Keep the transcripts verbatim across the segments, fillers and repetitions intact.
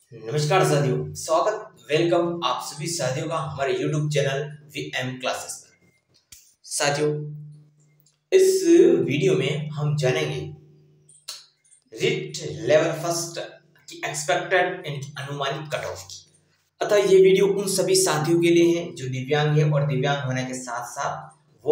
नमस्कार साथियों, स्वागत वेलकम आप सभी साथियों का हमारे YouTube channel V M classes पर। साथियों, इस वीडियो में हम जानेंगे रिट लेवल फर्स्ट की एक्सपेक्टेड यानी अनुमानित कट ऑफ की। अतः ये वीडियो उन सभी साथियों के लिए है जो दिव्यांग है और दिव्यांग होने के साथ साथ वो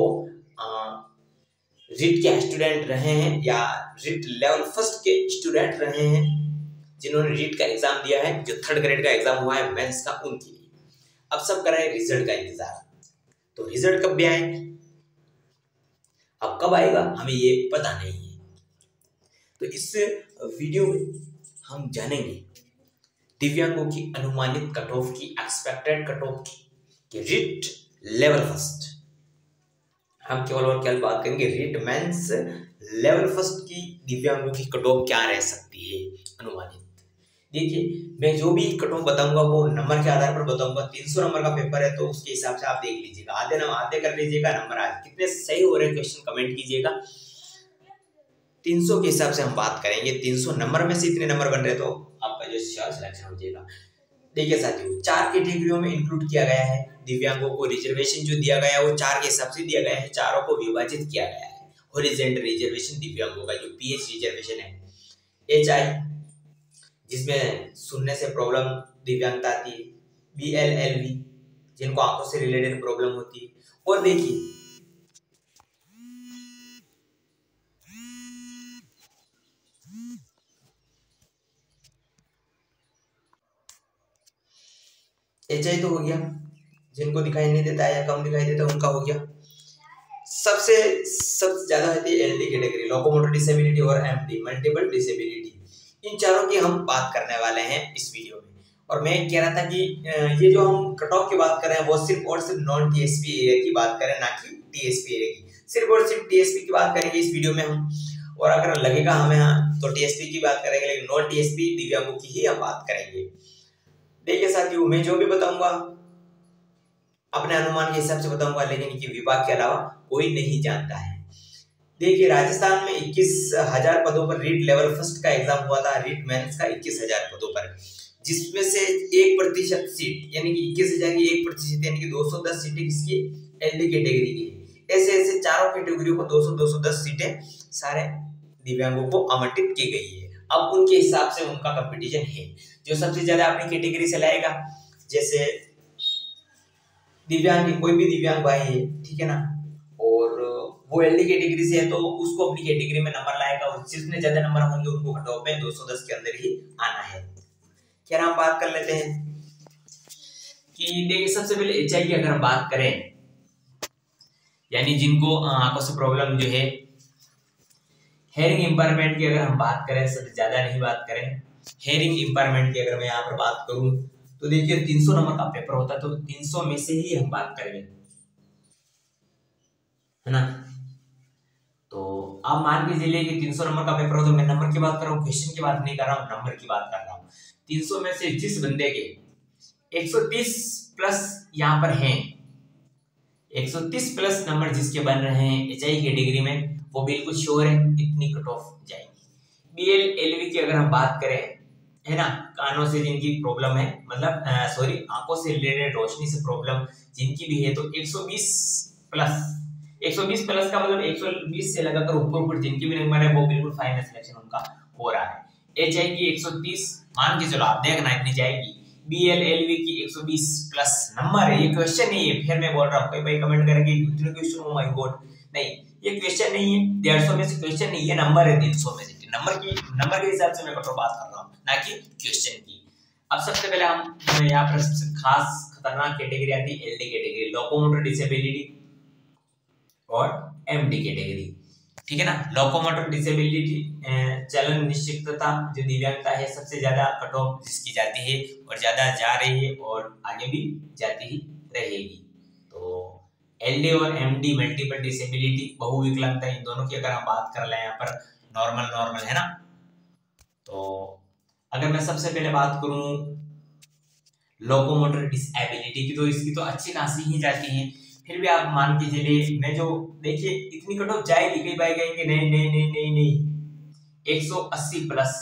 रिट के स्टूडेंट रहे हैं या रिट लेवल फर्स्ट के स्टूडेंट रहे हैं, जिन्होंने रीट का एग्जाम दिया है, जो थर्ड ग्रेड का एग्जाम हुआ है मेंस का, उनके लिए अब सब कर रहे हैं रिजल्ट का इंतजार। तो रिजल्ट कब भी आएगा, अब कब आएगा हमें ये पता नहीं है। तो इस वीडियो में हम जानेंगे दिव्यांगों की अनुमानित कट ऑफ की, एक्सपेक्टेड कट ऑफ की, कि रीट लेवल फर्स्ट, हम केवल और केवल बात करेंगे रीट मेंस लेवल फर्स्ट की दिव्यांगों की कट ऑफ क्या रह सकती है अनुमानित। देखिए, मैं जो भी कट ऑफ बताऊंगा वो नंबर के आधार पर बताऊंगा। तीन सौ नंबर का पेपर है तो उसके हिसाब से आप देख लीजिएगा, आधे नंबर आधे कर लीजिएगा, नंबर आज कितने सही हो रहे हैं क्वेश्चन कमेंट कीजिएगा। तीन सौ के हिसाब से हम बात करेंगे, तीन सौ नंबर में से इतने नंबर बन रहे तो आपका जो सिलेक्शन हो जाएगा। देखिए साथियों, चार कैटेगरियों में इंक्लूड किया गया है दिव्यांगों को। रिजर्वेशन जो दिया गया है वो चार के हिसाब से दिया गया है, चारों को विभाजित किया गया है। हॉरिजॉन्टल रिजर्वेशन दिव्यांगों का, जो पीएच रिजर्वेशन है, एच आई जिसमें सुनने से प्रॉब्लम दिव्यांगता आती है, बी एल एल वी जिनको आंखों से रिलेटेड प्रॉब्लम होती है। और देखिए, एच आई तो हो गया, जिनको दिखाई नहीं देता या कम दिखाई देता उनका हो गया। सबसे सबसे ज्यादा होती है L D category, locomotor disability और एम डी मल्टीपल डिसेबिलिटी। इन चारों की हम बात करने वाले हैं इस वीडियो में। और मैं कह रहा था कि ये जो हम कट ऑफ की बात कर रहे हैं वो सिर्फ और सिर्फ नॉन टीएसपी एरिया की बात करें, ना कि टीएसपी एरिया की। सिर्फ और सिर्फ टीएसपी की बात करेंगे इस वीडियो में हम, और अगर लगेगा हमें हाँ तो टीएसपी की बात करेंगे, लेकिन नॉन टीएसपी दिव्यांगों की ही हम बात करेंगे। देखिए साथियों, मैं जो भी बताऊंगा अपने अनुमान के हिसाब से बताऊंगा, लेकिन ये विभाग के अलावा कोई नहीं जानता है। देखिए, राजस्थान में इक्कीस हजार पदों पर रीट लेवल फर्स्ट का एग्जाम हुआ था, रीट मेंस का इक्कीस हजार पदों पर, जिसमें से एक प्रतिशत सीट यानी कि इक्कीस हजार की एक प्रतिशत यानी कि दो सौ दस सीटें किसकी, एलडी कैटेगरी की। ऐसे ऐसे चारों कैटेगरियों को दो सौ दो सौ दस सीटें सारे दिव्यांगों को आवंटित की गई है। अब उनके हिसाब से उनका कंपटीशन है, जो सबसे ज्यादा अपनी कैटेगरी से लाएगा। जैसे दिव्यांग, कोई भी दिव्यांग भाई है, ठीक है ना, और वो एलडी कैटेगरी से है तो उसको अपनी कैटेगरी में नंबर लाएगा, और जितने ज्यादा नंबर होंगे उनको कट ऑफ में दो सौ दस के अंदर ही आना है। क्या हम बात कर लेते हैं कि देखिए, सबसे पहले एचआई की अगर हम बात करें, यानी जिनको आंखों से प्रॉब्लम जो है, हेयरिंग इंपायरमेंट की अगर हम बात करें, सबसे ज्यादा नहीं बात करें, हेयरिंग इंपायरमेंट की अगर मैं यहाँ पर बात करूं तो देखिए तीन सौ नंबर का पेपर होता है, तो तीन सौ में से ही हम बात करेंगे, है ना। तो आप मान के चलिए कि तीन सौ नंबर का पेपर हो, तो मैं नंबर की बात कर रहा हूँ, क्वेश्चन की बात नहीं कर रहा हूँ, नंबर की बात कर रहा हूँ। तीन सौ में से जिस बंदे के एक सौ तीस प्लस यहाँ पर हैं, एक सौ तीस प्लस नंबर जिसके बन रहे हैं एचआई कैटेगरी में, वो बिल्कुल श्योर है इतनी कट ऑफ जाएगी। बीएलएलवी की अगर हम बात करें, है ना, कानों से जिनकी प्रॉब्लम है, मतलब सॉरी आंखों से रिलेटेड रोशनी से प्रॉब्लम जिनकी भी है, तो एक सौ बीस प्लस, एक सौ बीस प्लस का मतलब एक सौ बीस से लगाकर ऊपर ऊपर जिनकी भी नंबर है वो बिल्कुल फाइनल सिलेक्शन उनका हो रहा है। एचआई की एक सौ तीस मान के चलो, आप देखना इतनी जाएगी। बीएलएलवी की एक सौ बीस प्लस नंबर है, ये क्वेश्चन नहीं है, फिर मैं बोल रहा हूँ, कोई भाई कमेंट करेंगे इतने क्वेश्चन, ओ माय गॉड, नहीं ये क्वेश्चन नहीं है, डेढ़ सौ में से क्वेश्चन नहीं है, नंबर है तीन सौ में से, नंबर की नंबर के हिसाब से मैं कट ऑफ बात कर रहा हूँ, ना कि क्वेश्चन की। अब सबसे पहले हम यहाँ पर खास खतरनाक कैटेगरी आती है एलडी कैटेगरी, लोकोमोटर डिसेबिलिटी और एमडी कैटेगरी, ठीक है ना। लोकोमोटर डिसेबिलिटी चलन निश्चितता जो दिव्यांगता है, सबसे ज्यादा कट ऑफ जिसकी जाती है और ज्यादा जा रही है और आगे भी जाती ही रहेगी। तो एलडी और एमडी मल्टीपल डिसेबिलिटी, बहुविकलांगता, इन दोनों की अगर हम बात कर लें यहाँ पर नॉर्मल नॉर्मल है ना। तो अगर मैं सबसे पहले बात करूं लोकोमोटर डिसेबिलिटी की, तो इसकी तो अच्छी खासी ही जाती है, फिर भी आप मान के चलिए, मैं जो देखिए इतनी कट ऑफ जाएगी, कई बार कहेंगे नहीं नहीं नहीं नहीं नहीं एक सौ अस्सी प्लस,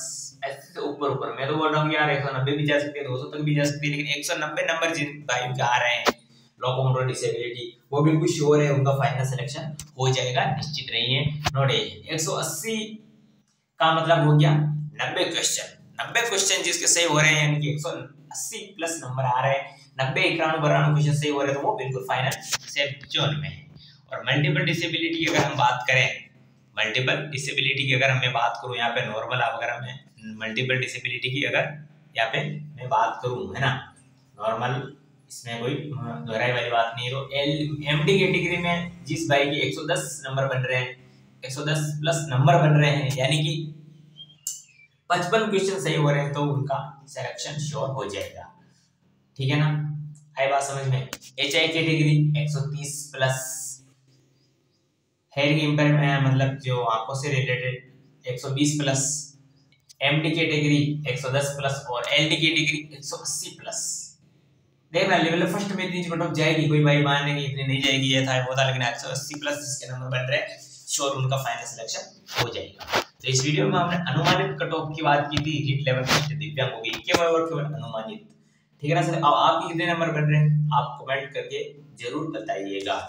अस्सी से ऊपर ऊपर। मैं तो बोल रहा हूँ यार एक सौ नब्बे भी जा सकते हैं, दो सौ तक भी जा सकते हैं, लेकिन एक सौ नब्बे नंबर जिन भाई के आ रहे हैं लोकोमोटर डिसेबिलिटी, वो बिल्कुल श्योर है उनका फाइनल सिलेक्शन हो जाएगा, निश्चित नहीं है, नो डाउट। एक सौ अस्सी का मतलब हो गया नब्बे क्वेश्चन, नब्बे क्वेश्चन जिसके सही हो रहे हैं, यानी कि एक सौ अस्सी प्लस नंबर आ रहे हैं, नब्बे इक्यानवे बानवे क्वेश्चन सही हो रहे हैं, तो वो बिल्कुल फाइनल सेफ जोन में है। और मल्टीपल डिसेबिलिटी की अगर हम बात करें, मल्टीपल डिसेबिलिटी की अगर मैं बात करूं, यहाँ पे नॉर्मल अगर मैं मल्टीपल डिसेबिलिटी की अगर यहाँ पे मैं बात करूं, है ना, नॉर्मल, इसमें कोई दोहराई वाली बात नहीं है। तो एल एमडी कैटेगरी में जिस भाई की एक सौ दस नंबर बन रहे हैं, एक सौ दस प्लस नंबर बन रहे हैं, यानी कि पचपन क्वेश्चन सही हो रहे हैं, तो उनका सिलेक्शन श्योर हो जाएगा, ठीक है ना, आई बात समझ में। एच आई कैटेगरी एक सौ तीस प्लस, हेयरिंग इम्पेयरमेंट मतलब जो आंखों से रिलेटेड एक सौ बीस प्लस, एमडी कैटेगरी एक सौ दस प्लस और एलडी कैटेगरी एक सौ अस्सी प्लस। देखना लेवल फर्स्ट में इतनी कट ऑफ जाएगी, कोई भाई मान नहीं इतनी नहीं जाएगी, ये था वो था, लेकिन एक सौ अस्सी प्लस जिसके नंबर बन रहे हैं, श्योर उनका फाइनल सिलेक्शन हो जाएगा। तो इस वीडियो में हमने अनुमानित कट ऑफ की बात की थी, रीट लेवल फर्स्ट दिव्यांगों की, केवल और केवल अनुमानित, ठीक है ना सर। अब आपके कितने नंबर बन रहे हैं आप कमेंट करके जरूर बताइएगा।